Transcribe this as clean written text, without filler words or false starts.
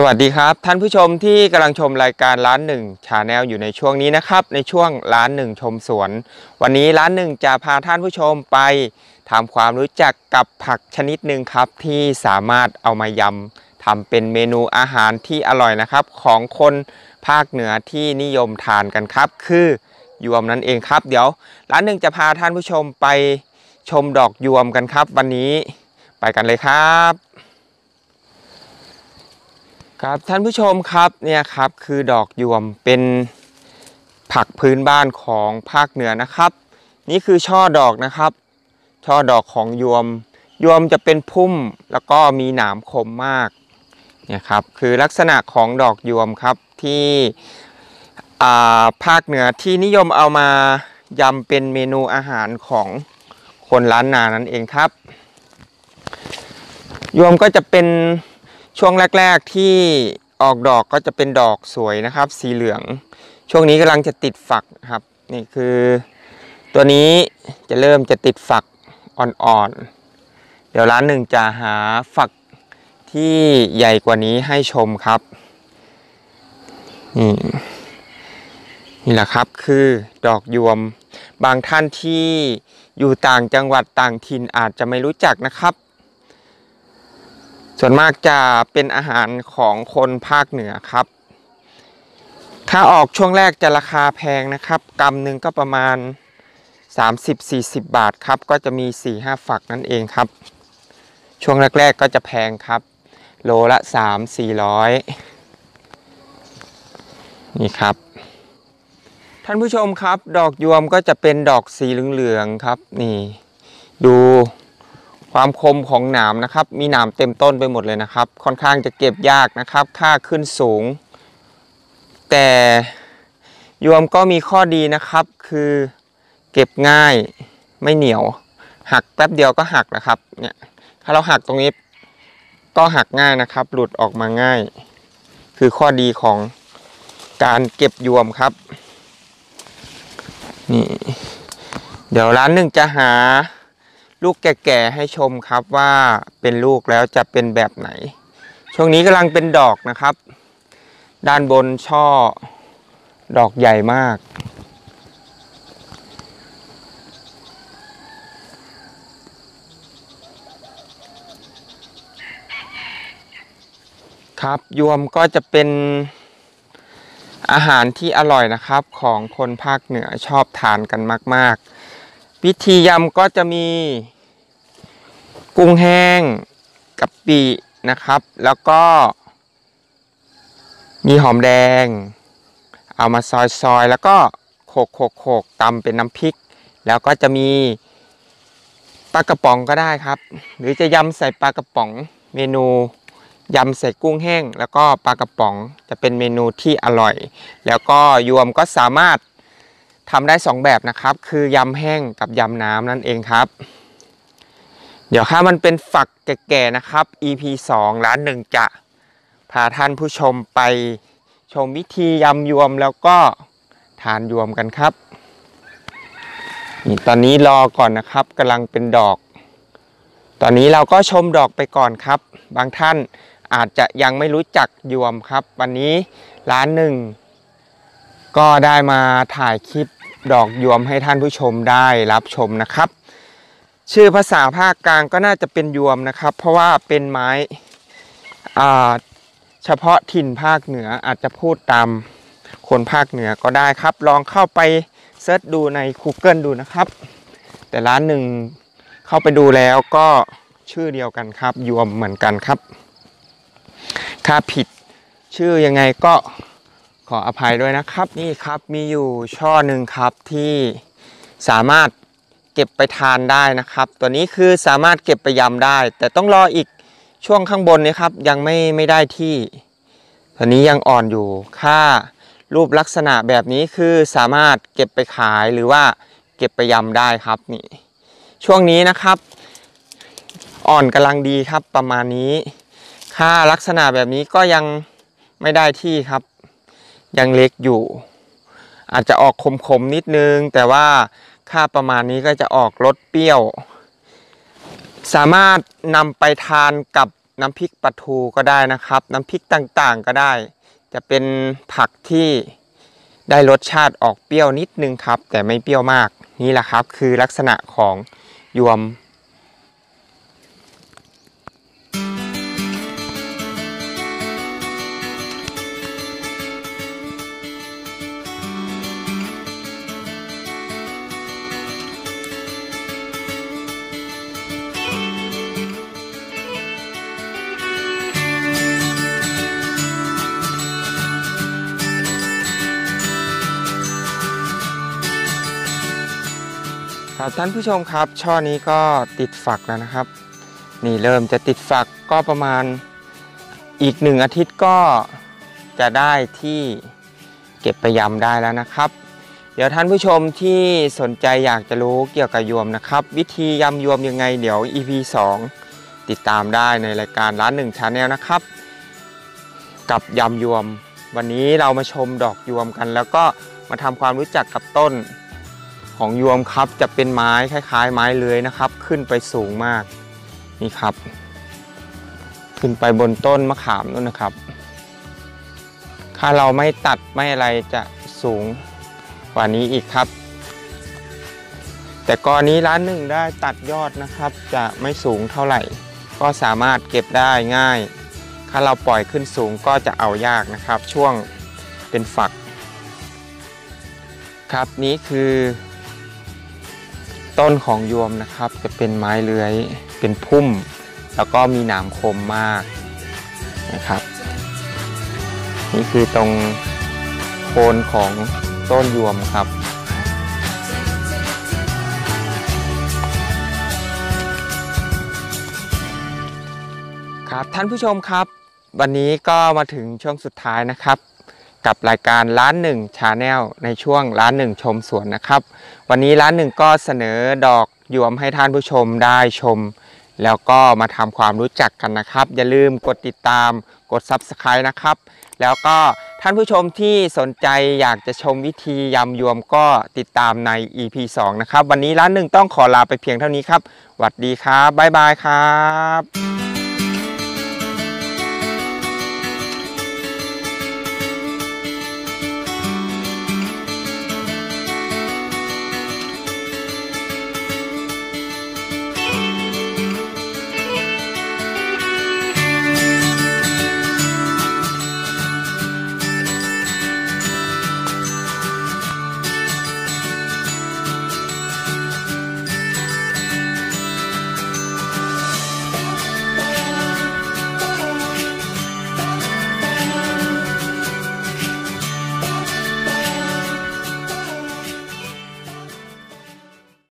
วัสดีครับท่านผู้ชมที่กำลังชมรายการร้านหนึ่งชาแนลอยู่ในช่วงนี้นะครับในช่วงร้านหนึ่งชมสวนวันนี้ร้านหนึ่งจะพาท่านผู้ชมไปทำความรู้จักกับผักชนิดหนึ่งครับที่สามารถเอามายำทำเป็นเมนูอาหารที่อร่อยนะครับของคนภาคเหนือที่นิยมทานกันครับคือยวมนั่นเองครับเดี๋ยวร้านหนึ่งจะพาท่านผู้ชมไปชมดอกยวมกันครับวันนี้ไปกันเลยครับครับท่านผู้ชมครับเนี่ยครับคือดอกยวมเป็นผักพื้นบ้านของภาคเหนือนะครับนี่คือช่อดอกนะครับช่อดอกของยวมจะเป็นพุ่มแล้วก็มีหนามคมมากเนี่ยครับคือลักษณะของดอกยวมครับที่ภาคเหนือที่นิยมเอามายำเป็นเมนูอาหารของคนล้านนานั่นเองครับยวมก็จะเป็นช่วงแรกๆที่ออกดอกก็จะเป็นดอกสวยนะครับสีเหลืองช่วงนี้กำลังจะติดฝักครับนี่คือตัวนี้จะเริ่มจะติดฝักอ่อนๆเดี๋ยวร้านหนึ่งจะหาฝักที่ใหญ่กว่านี้ให้ชมครับนี่แหละครับคือดอกยวมบางท่านที่อยู่ต่างจังหวัดต่างถิ่นอาจจะไม่รู้จักนะครับส่วนมากจะเป็นอาหารของคนภาคเหนือครับถ้าออกช่วงแรกจะราคาแพงนะครับกำหนึ่งก็ประมาณ 30-40 บาทครับก็จะมี 4-5 ฝักนั่นเองครับช่วงแรกๆก็จะแพงครับโลละ 3-400นี่ครับท่านผู้ชมครับดอกยวมก็จะเป็นดอกสีเหลืองๆครับนี่ดูความคมของหนามนะครับมีหนามเต็มต้นไปหมดเลยนะครับค่อนข้างจะเก็บยากนะครับค่าขึ้นสูงแต่ยวมก็มีข้อดีนะครับคือเก็บง่ายไม่เหนียวหักแป๊บเดียวก็หักแล้วครับเนี่ยถ้าเราหักตรงนี้ก็หักง่ายนะครับหลุดออกมาง่ายคือข้อดีของการเก็บยวมครับนี่เดี๋ยวร้านหนึ่งจะหาลูกแก่ๆให้ชมครับว่าเป็นลูกแล้วจะเป็นแบบไหนช่วงนี้กำลังเป็นดอกนะครับด้านบนช่อดอกใหญ่มากครับยวมก็จะเป็นอาหารที่อร่อยนะครับของคนภาคเหนือชอบทานกันมากๆวิธียำก็จะมีกุ้งแห้งกะปินะครับแล้วก็มีหอมแดงเอามาซอยแล้วก็โขกตำเป็นน้ำพริกแล้วก็จะมีปลากระป๋องก็ได้ครับหรือจะยำใส่ปลากระป๋องเมนูยำใส่กุ้งแห้งแล้วก็ปลากระป๋องจะเป็นเมนูที่อร่อยแล้วก็ยวมก็สามารถทำได้2แบบนะครับคือยำแห้งกับยำน้ำนั่นเองครับเดี๋ยวถ้ามันเป็นฝักแก่ๆนะครับ EP 2ร้านหนึ่งจะพาท่านผู้ชมไปชมวิธียำยวมแล้วก็ทานยวมกันครับนี่ตอนนี้รอก่อนนะครับกำลังเป็นดอกตอนนี้เราก็ชมดอกไปก่อนครับบางท่านอาจจะยังไม่รู้จักยวมครับวันนี้ร้านหนึ่งก็ได้มาถ่ายคลิปดอกยวมให้ท่านผู้ชมได้รับชมนะครับชื่อภาษาภาคกลางก็น่าจะเป็นยวมนะครับเพราะว่าเป็นไม้เฉพาะถิ่นภาคเหนืออาจจะพูดตามคนภาคเหนือก็ได้ครับลองเข้าไปเซิร์ชดูใน Google ดูนะครับแต่ร้านหนึ่งเข้าไปดูแล้วก็ชื่อเดียวกันครับยวมเหมือนกันครับถ้าผิดชื่อยังไงก็ขออภัยด้วยนะครับนี่ครับมีอยู่ช่อหนึ่งครับที่สามารถเก็บไปทานได้นะครับตัวนี้คือสามารถเก็บไปยำได้แต่ต้องรออีกช่วงข้างบนนี้ครับยังไม่ได้ที่ตัวนี้ยังอ่อนอยู่ค่ารูปลักษณะแบบนี้คือสามารถเก็บไปขายหรือว่าเก็บไปยำได้ครับนี่ช่วงนี้นะครับอ่อนกำลังดีครับประมาณนี้ค่าลักษณะแบบนี้ก็ยังไม่ได้ที่ครับยังเล็กอยู่อาจจะออกขมๆนิดนึงแต่ว่าค่าประมาณนี้ก็จะออกรสเปรี้ยวสามารถนำไปทานกับน้ำพริกปลาทูก็ได้นะครับน้ำพริกต่างๆก็ได้จะเป็นผักที่ได้รสชาติออกเปรี้ยวนิดนึงครับแต่ไม่เปรี้ยวมากนี่แหละครับคือลักษณะของยวมครับท่านผู้ชมครับช่อนี้ก็ติดฝักแล้วนะครับนี่เริ่มจะติดฝักก็ประมาณอีก1 อาทิตย์ก็จะได้ที่เก็บไปยำได้แล้วนะครับเดี๋ยวท่านผู้ชมที่สนใจอยากจะรู้เกี่ยวกับยวมนะครับวิธียำยวมยังไงเดี๋ยว EP 2ติดตามได้ในรายการร้านหนึ่ง Channel นะครับกับยำยวมวันนี้เรามาชมดอกยวมกันแล้วก็มาทำความรู้จักกับต้นของยวมครับจะเป็นไม้คล้ายๆไม้เลื้อยนะครับขึ้นไปสูงมากนี่ครับขึ้นไปบนต้นมะขามนู่นนะครับถ้าเราไม่ตัดไม่อะไรจะสูงกว่านี้อีกครับแต่กรณีร้านหนึ่งได้ตัดยอดนะครับจะไม่สูงเท่าไหร่ก็สามารถเก็บได้ง่ายถ้าเราปล่อยขึ้นสูงก็จะเอายากนะครับช่วงเป็นฝักครับนี้คือต้นของยวมนะครับจะเป็นไม้เลื้อยเป็นพุ่มแล้วก็มีหนามคมมากนะครับนี่คือตรงโคนของต้นยวมครับครับท่านผู้ชมครับวันนี้ก็มาถึงช่วงสุดท้ายนะครับกับรายการร้านหนึ่ง Channel ในช่วงร้านหนึ่งชมสวนนะครับวันนี้ร้านหนึ่งก็เสนอดอกยวมให้ท่านผู้ชมได้ชมแล้วก็มาทำความรู้จักกันนะครับอย่าลืมกดติดตามกด Subscribe นะครับแล้วก็ท่านผู้ชมที่สนใจอยากจะชมวิธียำยวมก็ติดตามใน EP 2นะครับวันนี้ร้านหนึ่งต้องขอลาไปเพียงเท่านี้ครับสวัสดีครับบ๊ายบายครับ